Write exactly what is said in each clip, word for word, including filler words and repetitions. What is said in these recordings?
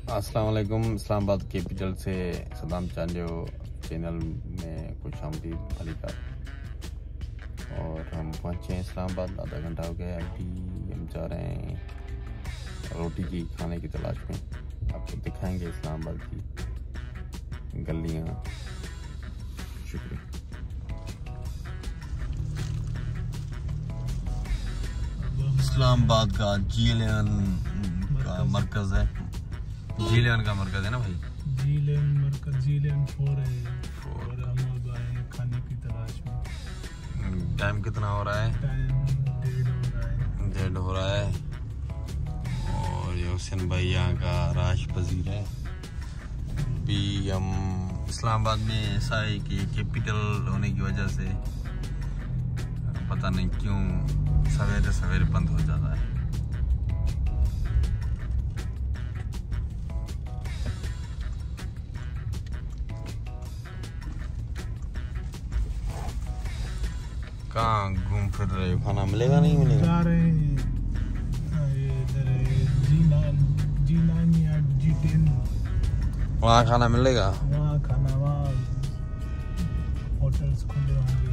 अस्सलाम वालेकुम। इस्लामाबाद कैपिटल से सदाम चांजो चैनल में खुश आमदीद अलीका। और हम पहुँचे हैं इस्लामाबाद, आधा घंटा हो गया। अभी हम जा रहे हैं रोटी की खाने की तलाश में। आपको दिखाएंगे इस्लामाबाद की गलियाँ। शुक्रिया। इस्लामाबाद का जीलेन का मरकज है। जीलेन का मरकज है ना भाई? जीलेन मरकज जीलेन फोर है। और हम अब आए हैं खाने की तलाश में। टाइम कितना हो रहा है? टाइम डेढ़ हो रहा है। डेढ़ हो रहा है। और ये हुसैन भाई यहाँ का राश पजीर है। अभी हम इस्लामाबाद में ऐसा है कि कैपिटल होने की वजह से पता नहीं क्यों सवेरे सवेरे बंद हो जाता है। कहाँ घूम फिर रहे हो? खाना मिलेगा नहीं मिलेगा? जा रहे हैं ये इधर जी नाइन जी नाइन या जी टेन। वहाँ खाना मिलेगा? वहाँ खाना वहाँ होटल्स खुले होंगे।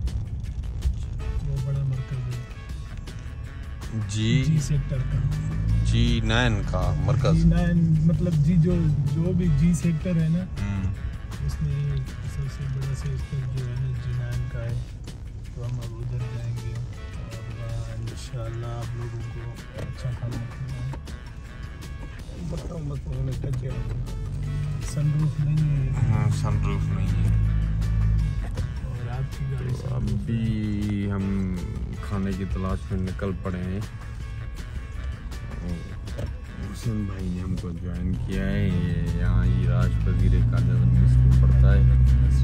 वो बड़ा मरकज है जी जी सेक्टर का। जी नाइन का मरकज। जी नाइन मतलब जी जो जो भी जी सेक्टर है ना, उसमें सबसे बड़ा सेक्टर जो है ना जी नाइन का है। तो हम अब उधर जाएंगे और वहाँ इंशाल्लाह आप लोगों को अच्छा खाना खिलाएंगे। बताओ बताओ सनरूफ नहीं है। हाँ, सनरूफ नहीं है। और आपकी गाड़ी तो अभी हम खाने की तलाश में निकल पड़े हैं। हुसैन भाई ने हमको ज्वाइन किया है। ये यहाँ ही राज पजीर का स्कूल पढ़ता है।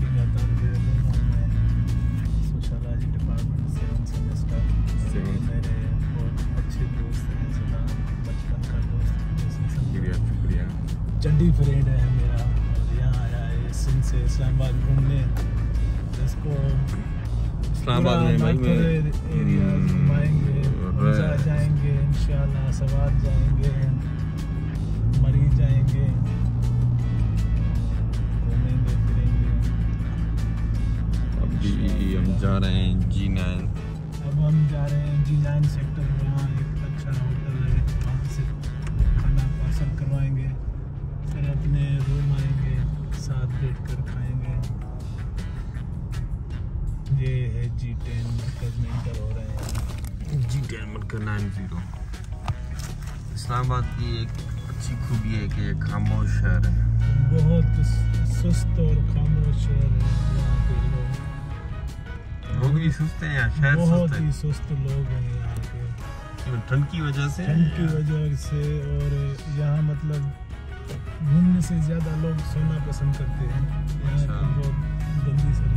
Sociology department seven semester. मेरे बहुत अच्छे दोस्त हैं, सदा बचपन का दोस्त। शुक्रिया शुक्रिया। चड्डी फ्रेंड है मेरा और यहाँ आया है सिंध से इस्लामाबाद घूमने। इसको इस्लामाबाद में भाई में एरियाज घुमाएंगे, रोजा जाएंगे इंशाल्लाह, सवार जाएंगे, मरीज जाएंगे, घूमेंगे फिरेंगे। अभी हम जा रहे हैं जी नाइन। अब हम जा रहे हैं जी नाइन सेक्टर में। वहाँ एक अच्छा होटल है, वहाँ से खाना पार्सल करवाएंगे, फिर अपने रूम आएंगे, साथ बैठ कर खाएंगे। ये है जी टेन मरकज में इंटर हो रहे हैं। G ten Markaz nine zero. Islamabad की एक अच्छी खूबी है कि ये खामोश शहर है। बहुत सुस्त और खामोश शहर है। यहाँ पे लोग लोग भी सुस्त हैं यहाँ, शहर बहुत सुस्त ही है। सुस्त लोग हैं यहाँ पे, क्यों? ठंड की वजह से? ठंड की वजह से। और यहाँ मतलब घूमने से ज़्यादा लोग सोना पसंद करते हैं। यहाँ अच्छा। की बहुत गंदी सर्विस